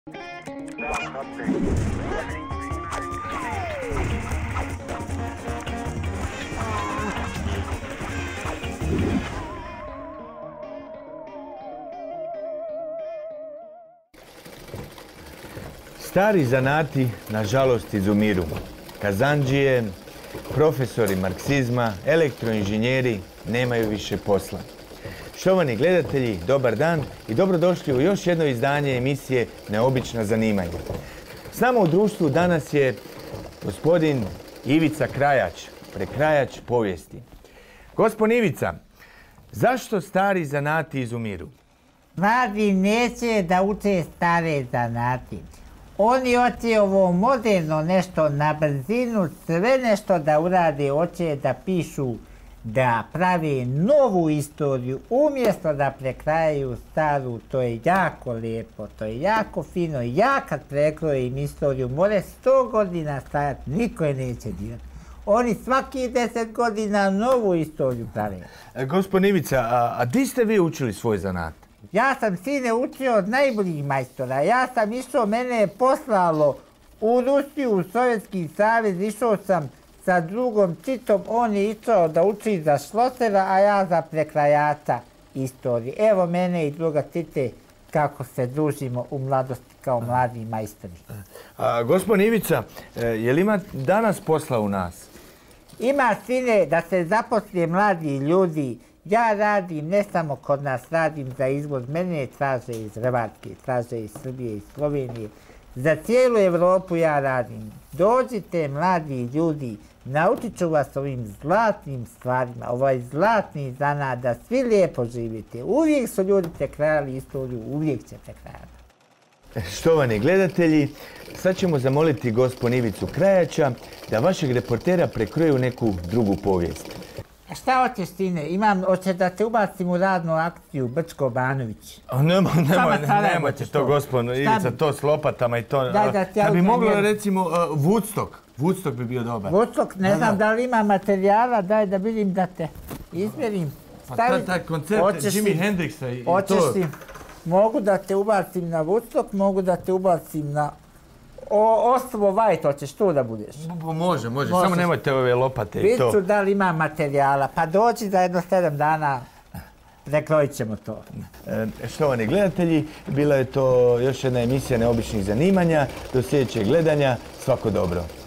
Stari zanati, nažalost, izumiru. Kazandžije, profesori marksizma, elektroinženjeri nemaju više posla. Štovani gledatelji, dobar dan i dobrodošli u još jedno izdanje emisije Neobična zanimanja. S nama u društvu danas je gospodin Ivica Krajač, prekrajač povijesti. Gospodin Ivica, zašto stari zanati izumiru? Mladi neće da uče stare zanati. Oni hoće ovo moderno nešto na brzinu, sve nešto da urade, hoće da pišu, da prave novu istoriju, umjesto da prekrajaju staru. To je jako lijepo, to je jako fino. Ja kad prekrojim istoriju, more 100 godina stajati, niko je neće dirati. Oni svaki 10 godina novu istoriju prave. Gospodin Ivica, a di ste vi učili svoj zanat? Ja sam sine učio od najboljih majstora. Ja sam išao, mene je poslalo u Rusiju, u Sovjetski savez, išao sam sa drugom Čitom, on je išao da uči za šlosera, a ja za prekrajača istorije. Evo mene i druga Čite kako se družimo u mladosti kao mladi majstori. Gospodin Ivica, je li ima danas posla u nas? Ima, sine, da se zaposle mladi ljudi. Ja radim, ne samo kod nas, radim za izvoz. Mene traže iz Hrvatske, traže iz Srbije, iz Slovenije. Za cijelu Evropu ja radim. Dođite, mladi ljudi, naučit ću vas ovim zlatnim stvarima, ovaj zlatni zanat, da svi lijepo živite. Uvijek su ljudi prekrajali istoriju, uvijek će prekrajati. Štovani gledatelji, sad ćemo zamoliti gospodina Ivicu Krajača da vašeg reportera prekroje u neku drugu povijest. Šta hoćeš, sine? Hoće da te ubacim u radnu akciju Brčko-Banović. Nemojte to, gospodin Ivica, to s lopatama i to. Da bi moglo, recimo, Woodstock bi bio dobar. Woodstock, ne znam da li ima materijala, daj da vidim da te izmjerim. Taj koncert Jimi Hendrixa i to. Hoćeš ti, mogu da te ubacim na Woodstock, mogu da te ubacim na Ostrvo White, hoćeš tu da budeš? Može, samo nemojte ove lopate i to. Vidću da li ima materijala, pa dođi za jedno 7 dana, prekrojit ćemo to. Štovani gledatelji, bila je to još jedna emisija Neobičnih zanimanja. Do sljedećeg gledanja, svako dobro.